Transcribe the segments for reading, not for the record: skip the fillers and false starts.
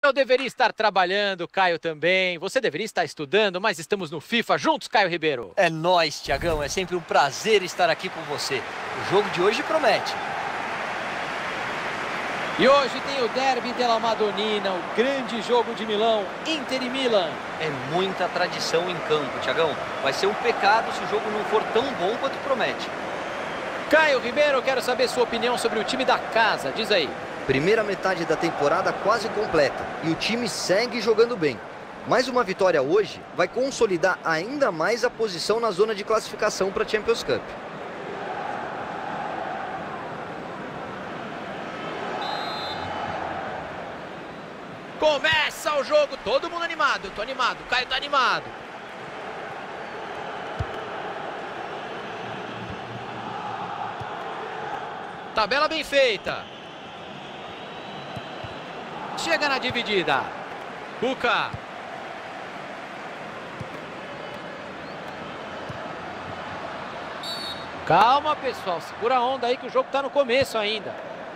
Eu deveria estar trabalhando, Caio também. Você deveria estar estudando, mas estamos no FIFA juntos, Caio Ribeiro. É nóis, Thiagão. É sempre um prazer estar aqui com você. O jogo de hoje promete. E hoje tem o Derby della Madonnina, o grande jogo de Milão, Inter e Milan. É muita tradição em campo, Thiagão. Vai ser um pecado se o jogo não for tão bom quanto promete. Caio Ribeiro, quero saber sua opinião sobre o time da casa. Diz aí. Primeira metade da temporada quase completa e o time segue jogando bem. Mais uma vitória hoje vai consolidar ainda mais a posição na zona de classificação para a Champions Cup. Começa o jogo, todo mundo animado. Eu tô animado, o Caio tá animado. Tabela bem feita. Chega na dividida. Cuca. Calma, pessoal. Segura a onda aí que o jogo tá no começo ainda.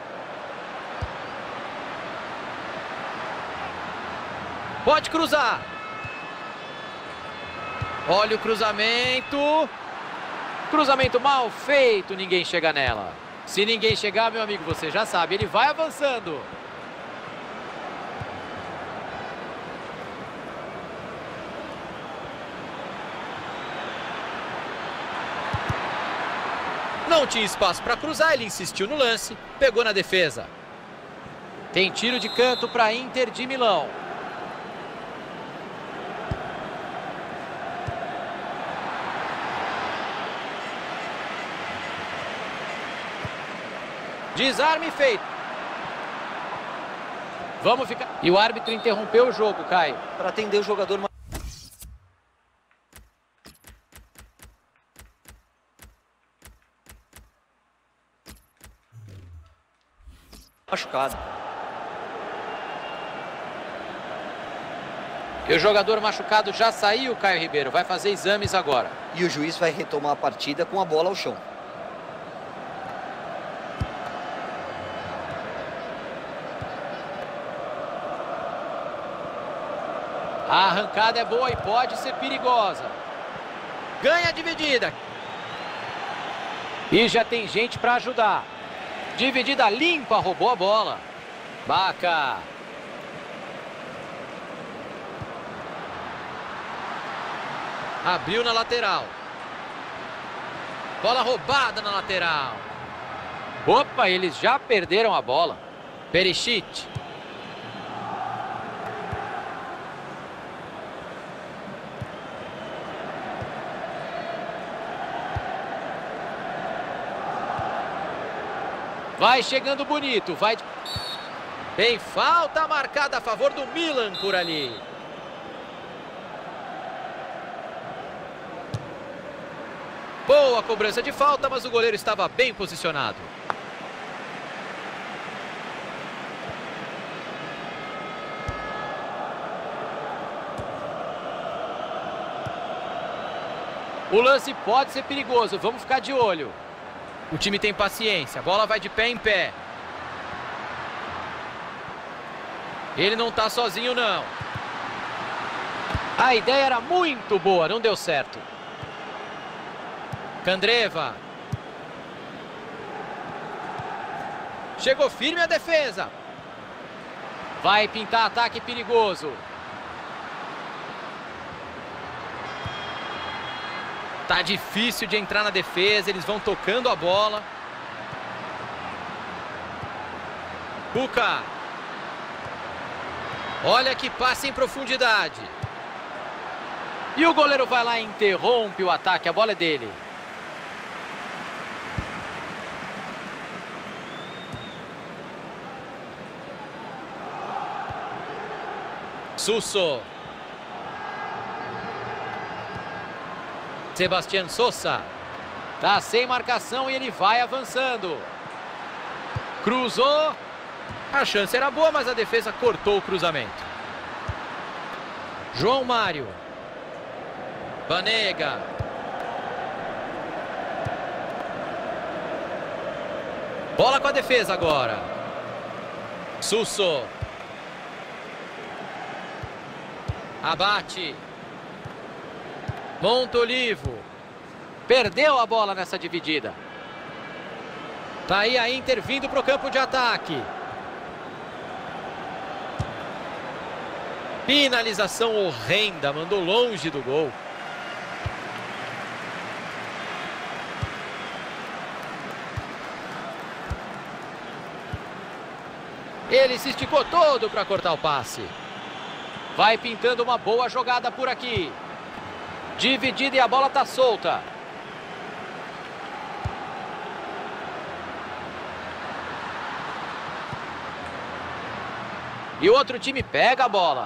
Pode cruzar. Olha o cruzamento. Cruzamento mal feito. Ninguém chega nela. Se ninguém chegar, meu amigo, você já sabe. Ele vai avançando. Não tinha espaço para cruzar, ele insistiu no lance, pegou na defesa. Tem tiro de canto para Inter de Milão. Desarme feito. Vamos ficar... E o árbitro interrompeu o jogo, Caio. Para atender o jogador machucado. E o jogador machucado já saiu, Caio Ribeiro. Vai fazer exames agora. E o juiz vai retomar a partida com a bola ao chão. A arrancada é boa e pode ser perigosa. Ganha a dividida. E já tem gente para ajudar. Dividida limpa, roubou a bola. Baca. Abriu na lateral. Bola roubada na lateral. Opa, eles já perderam a bola. Perisic. Vai chegando bonito, vai... Tem falta marcada a favor do Milan por ali. Boa cobrança de falta, mas o goleiro estava bem posicionado. O lance pode ser perigoso, vamos ficar de olho. O time tem paciência, a bola vai de pé em pé. Ele não está sozinho, não. A ideia era muito boa, não deu certo. Candreva. Chegou firme a defesa. Vai pintar ataque perigoso. Tá difícil de entrar na defesa, eles vão tocando a bola. Cuca. Olha que passe em profundidade. E o goleiro vai lá e interrompe o ataque, a bola é dele. Suso. Sebastián Sosa. Tá sem marcação e ele vai avançando. Cruzou. A chance era boa, mas a defesa cortou o cruzamento. João Mário. Banega. Bola com a defesa agora. Suso. Abate. Montolivo. Perdeu a bola nessa dividida. Tá aí a Inter vindo para o campo de ataque. Finalização horrenda, mandou longe do gol. Ele se esticou todo para cortar o passe. Vai pintando uma boa jogada por aqui. Dividida e a bola tá solta. E o outro time pega a bola.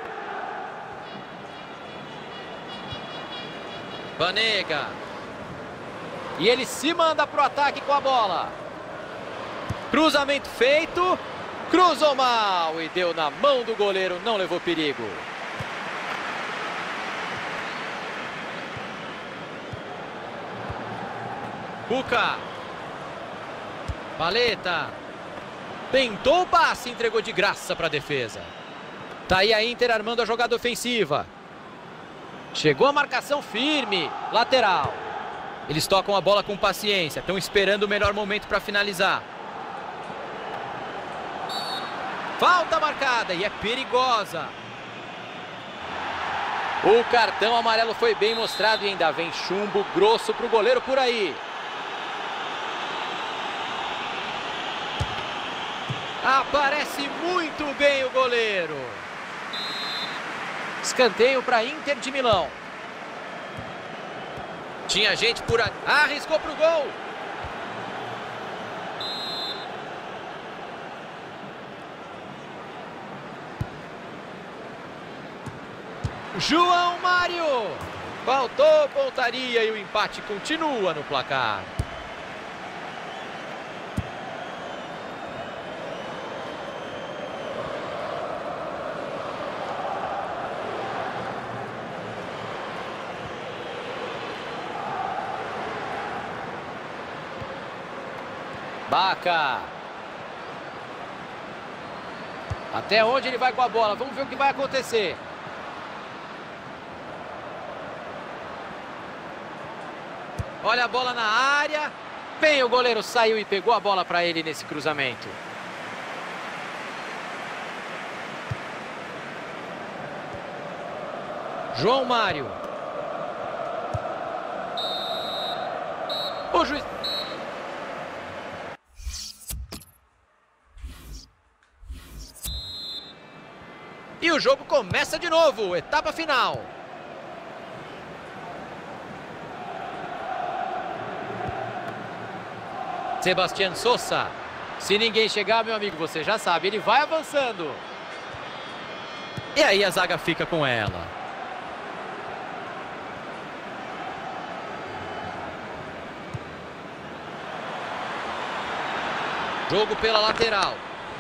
Banega. E ele se manda pro ataque com a bola. Cruzamento feito. Cruzou mal e deu na mão do goleiro, não levou perigo. Cuca. Paleta. Tentou o passe, entregou de graça para a defesa. Tá aí a Inter armando a jogada ofensiva. Chegou a marcação firme. Lateral. Eles tocam a bola com paciência. Estão esperando o melhor momento para finalizar. Falta marcada e é perigosa. O cartão amarelo foi bem mostrado e ainda vem chumbo grosso para o goleiro por aí. Aparece muito bem o goleiro. Escanteio para Inter de Milão. Tinha gente por ali. Arriscou para o gol. João Mário. Faltou pontaria e o empate continua no placar. Baca. Até onde ele vai com a bola? Vamos ver o que vai acontecer. Olha a bola na área. Bem, o goleiro saiu e pegou a bola para ele nesse cruzamento. João Mário. O juiz... E o jogo começa de novo, etapa final. Sebastián Sosa. Se ninguém chegar, meu amigo, você já sabe, ele vai avançando. E aí a zaga fica com ela. Jogo pela lateral.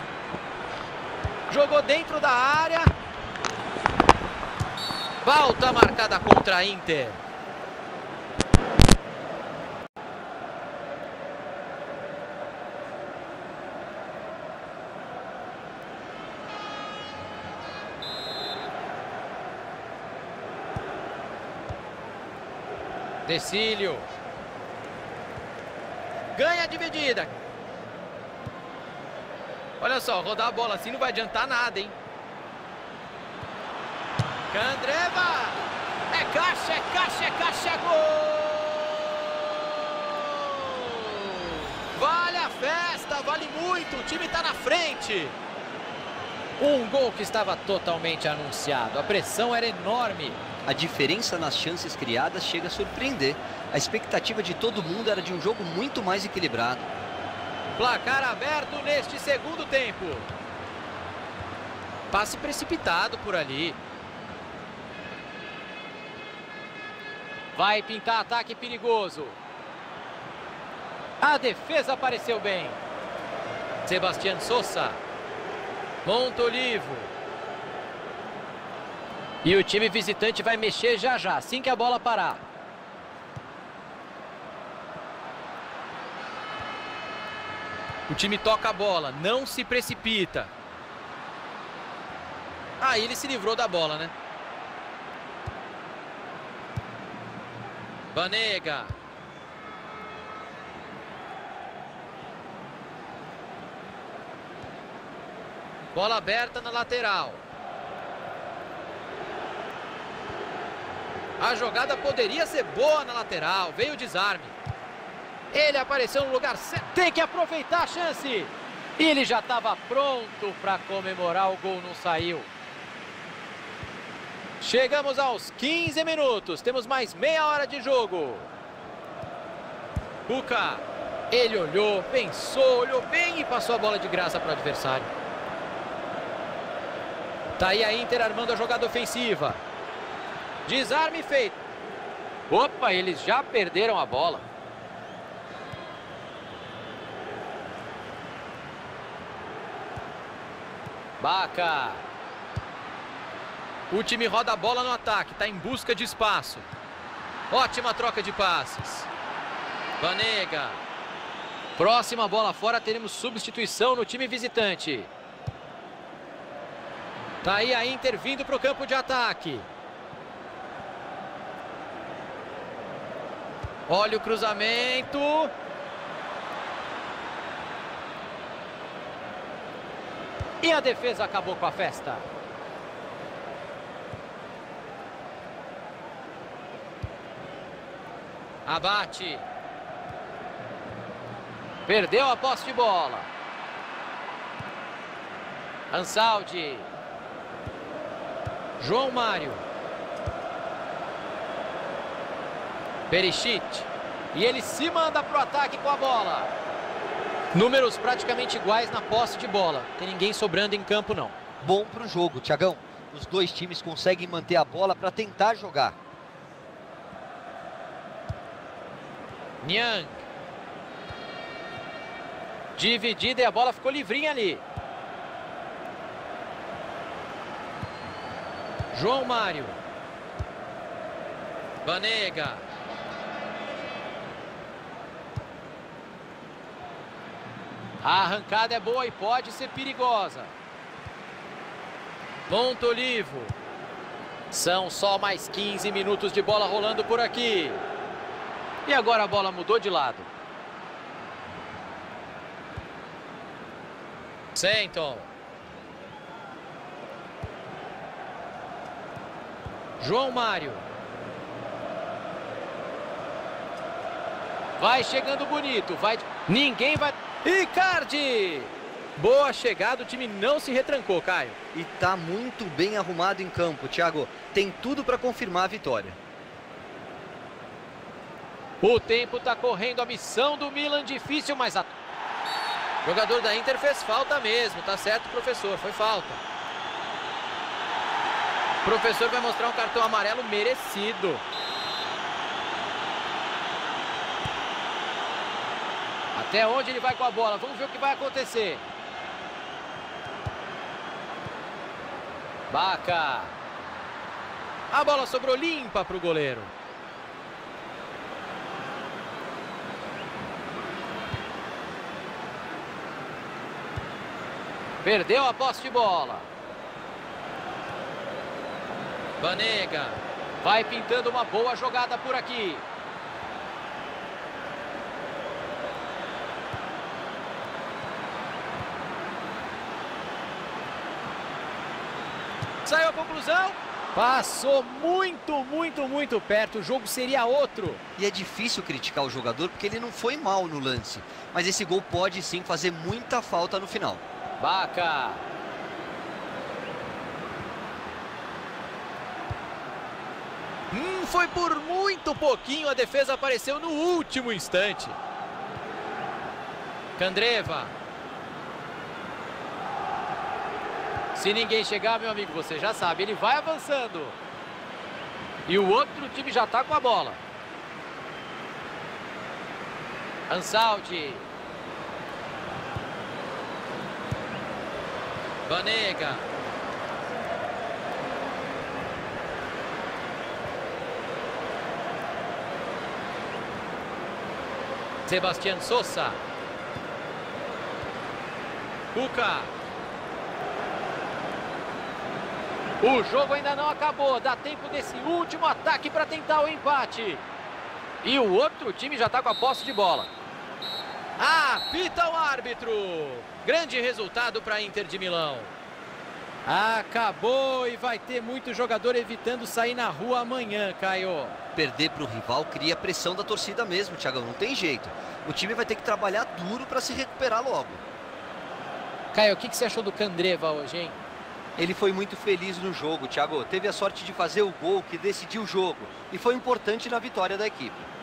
Jogou dentro da área. Falta marcada contra a Inter. Decílio. Ganha a dividida. Olha só, rodar a bola assim não vai adiantar nada, hein? Candreva! É caixa, é caixa, é caixa, é gol! Vale a festa, vale muito, o time tá na frente. Um gol que estava totalmente anunciado, a pressão era enorme. A diferença nas chances criadas chega a surpreender. A expectativa de todo mundo era de um jogo muito mais equilibrado. Placar aberto neste segundo tempo. Passe precipitado por ali. Vai pintar ataque perigoso. A defesa apareceu bem. Sebastián Sosa. Montolivo. E o time visitante vai mexer já já, assim que a bola parar. O time toca a bola, não se precipita. Aí ele se livrou da bola, né? Banega. Bola aberta na lateral. A jogada poderia ser boa na lateral. Veio o desarme. Ele apareceu no lugar certo. Tem que aproveitar a chance. Ele já estava pronto para comemorar. O gol não saiu. Chegamos aos 15 minutos. Temos mais meia hora de jogo. Cuca. Ele olhou, pensou, olhou bem e passou a bola de graça para o adversário. Tá aí a Inter armando a jogada ofensiva. Desarme feito. Opa, eles já perderam a bola. Baca. O time roda a bola no ataque, está em busca de espaço. Ótima troca de passes. Banega. Próxima bola fora, teremos substituição no time visitante. Tá aí a Inter vindo para o campo de ataque. Olha o cruzamento. E a defesa acabou com a festa. Abate. Perdeu a posse de bola. Ansaldi. João Mário. Perisic. E ele se manda para o ataque com a bola. Números praticamente iguais na posse de bola. Tem ninguém sobrando em campo, não. Bom para o jogo, Thiagão. Os dois times conseguem manter a bola para tentar jogar. Niang. Dividida e a bola ficou livrinha ali. João Mário. Banega. A arrancada é boa e pode ser perigosa. Montolivo. São só mais 15 minutos de bola rolando por aqui. E agora a bola mudou de lado. Senton. João Mário. Vai chegando bonito. Ninguém vai... Icardi! Boa chegada, o time não se retrancou, Caio. E tá muito bem arrumado em campo, Thiago. Tem tudo para confirmar a vitória. O tempo tá correndo, a missão do Milan difícil, mas o jogador da Inter fez falta mesmo. Tá certo, professor, foi falta. O professor vai mostrar um cartão amarelo merecido. Até onde ele vai com a bola? Vamos ver o que vai acontecer. Baca. A bola sobrou limpa para o goleiro. Perdeu a posse de bola. Banega. Vai pintando uma boa jogada por aqui. Saiu a conclusão. Passou muito perto. O jogo seria outro. E é difícil criticar o jogador porque ele não foi mal no lance. Mas esse gol pode sim fazer muita falta no final. Baca. Foi por muito pouquinho. A defesa apareceu no último instante. Candreva. Se ninguém chegar, meu amigo, você já sabe, ele vai avançando. E o outro time já está com a bola. Ansaldi. Banega. Sebastián Sosa. Cuca. O jogo ainda não acabou. Dá tempo desse último ataque para tentar o empate. E o outro time já está com a posse de bola. Apita o árbitro. Grande resultado para a Inter de Milão. Acabou e vai ter muito jogador evitando sair na rua amanhã, Caio. Perder para o rival cria pressão da torcida mesmo, Thiagão. Não tem jeito. O time vai ter que trabalhar duro para se recuperar logo. Caio, o que você achou do Candreva hoje, hein? Ele foi muito feliz no jogo, Thiago. Teve a sorte de fazer o gol que decidiu o jogo. E foi importante na vitória da equipe.